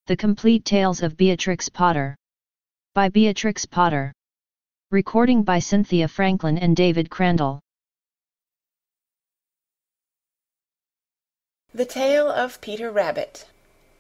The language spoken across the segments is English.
The Complete Tales of Beatrix Potter. By Beatrix Potter. Recording by Cynthia Franklin and David Crandall. The Tale of Peter Rabbit.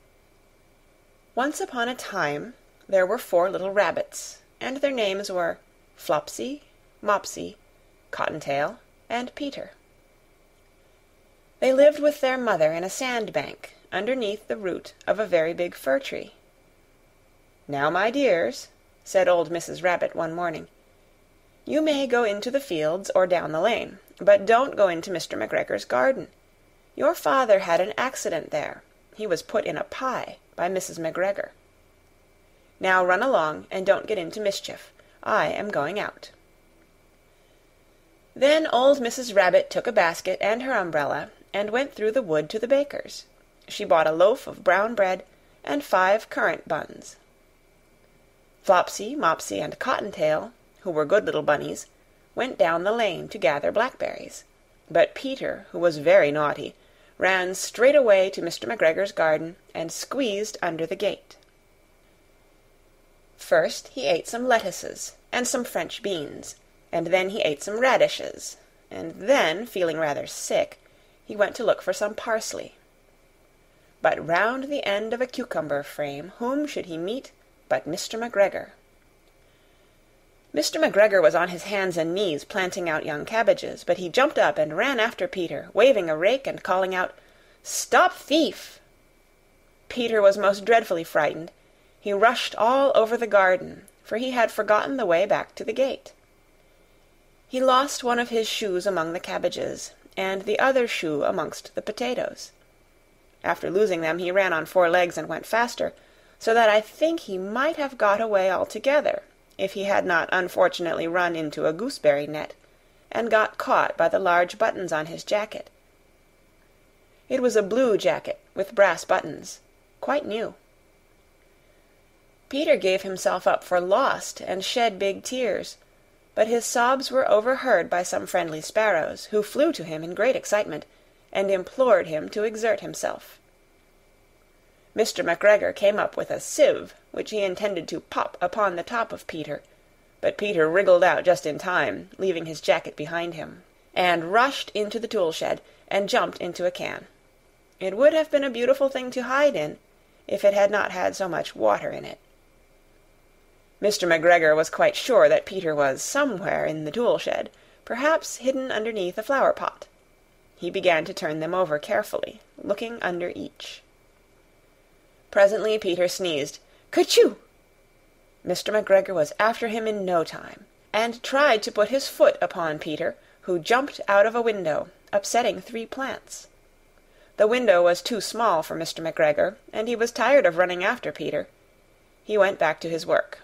Once upon a time there were 4 little rabbits, and their names were Flopsy, Mopsy, Cottontail, and Peter. They lived with their mother in a sandbank, underneath the root of a very big fir tree. "Now, my dears," said old Mrs. Rabbit one morning, "you may go into the fields or down the lane, but don't go into Mr. McGregor's garden. Your father had an accident there. He was put in a pie by Mrs. McGregor. Now run along and don't get into mischief. I am going out." Then old Mrs. Rabbit took a basket and her umbrella and went through the wood to the baker's. She bought a loaf of brown bread and 5 currant buns. Flopsy, Mopsy, and Cottontail, who were good little bunnies, went down the lane to gather blackberries. But Peter, who was very naughty, ran straight away to Mr. McGregor's garden and squeezed under the gate. First he ate some lettuces and some French beans, and then he ate some radishes, and then, feeling rather sick, he went to look for some parsley. But round the end of a cucumber frame whom should he meet but Mr. McGregor. Mr. McGregor was on his hands and knees planting out young cabbages, but he jumped up and ran after Peter, waving a rake and calling out, "Stop thief!" Peter was most dreadfully frightened. He rushed all over the garden, for he had forgotten the way back to the gate. He lost one of his shoes among the cabbages, and the other shoe amongst the potatoes. After losing them, he ran on 4 legs and went faster, so that I think he might have got away altogether, if he had not unfortunately run into a gooseberry net, and got caught by the large buttons on his jacket. It was a blue jacket with brass buttons, quite new. Peter gave himself up for lost and shed big tears, but his sobs were overheard by some friendly sparrows, who flew to him in great excitement, and implored him to exert himself. Mr. McGregor came up with a sieve, which he intended to pop upon the top of Peter, but Peter wriggled out just in time, leaving his jacket behind him, and rushed into the tool-shed, and jumped into a can. It would have been a beautiful thing to hide in, if it had not had so much water in it. Mr. McGregor was quite sure that Peter was somewhere in the tool-shed, perhaps hidden underneath a flower-pot. He began to turn them over carefully, looking under each. Presently Peter sneezed, "Kerchoo!" Mr. McGregor was after him in no time, and tried to put his foot upon Peter, who jumped out of a window, upsetting 3 plants. The window was too small for Mr. McGregor, and he was tired of running after Peter. He went back to his work.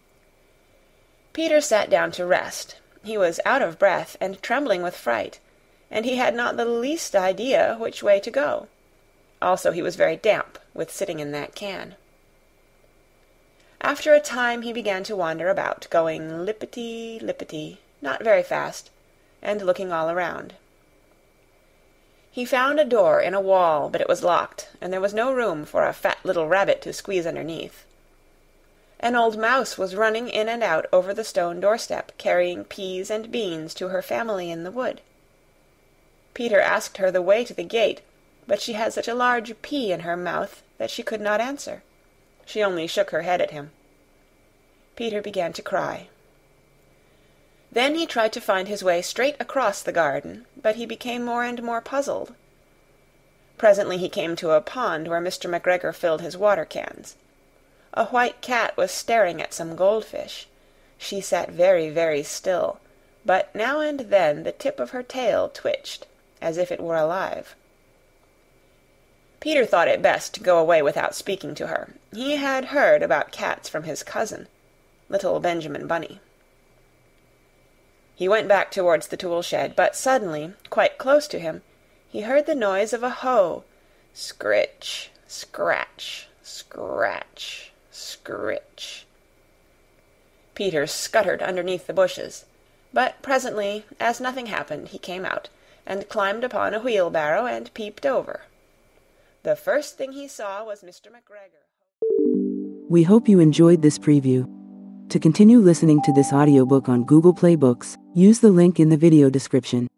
Peter sat down to rest. He was out of breath and trembling with fright, and he had not the least idea which way to go. Also he was very damp with sitting in that can. After a time he began to wander about, going lippity-lippity, not very fast, and looking all around. He found a door in a wall, but it was locked, and there was no room for a fat little rabbit to squeeze underneath. An old mouse was running in and out over the stone doorstep, carrying peas and beans to her family in the wood. Peter asked her the way to the gate, but she had such a large pea in her mouth that she could not answer. She only shook her head at him. Peter began to cry. Then he tried to find his way straight across the garden, but he became more and more puzzled. Presently he came to a pond where Mr. McGregor filled his water cans. A white cat was staring at some goldfish. She sat very, very still, but now and then the tip of her tail twitched, as if it were alive. Peter thought it best to go away without speaking to her. He had heard about cats from his cousin, little Benjamin Bunny. He went back towards the tool-shed, but suddenly, quite close to him, he heard the noise of a hoe. Scritch, scratch, scratch, scritch. Peter scuttered underneath the bushes, but presently, as nothing happened, he came out, and climbed upon a wheelbarrow and peeped over. The first thing he saw was Mr. McGregor. We hope you enjoyed this preview. To continue listening to this audiobook on Google Play Books, use the link in the video description.